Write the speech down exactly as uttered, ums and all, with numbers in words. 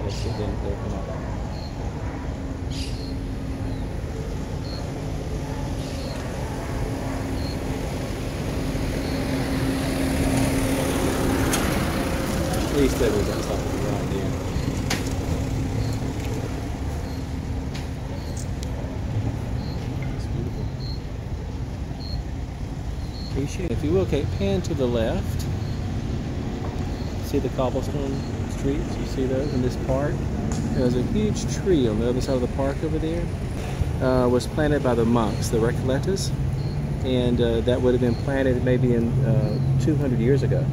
That's it, then they'll come out. At least that was on top of the right there. It's beautiful. Appreciate it. If you will, okay, pan to the left. See the cobblestone streets? You see those in this park? There's a huge tree on the other side of the park over there. Uh, was planted by the monks, the Recollectors, and uh, that would have been planted maybe in uh, two hundred years ago.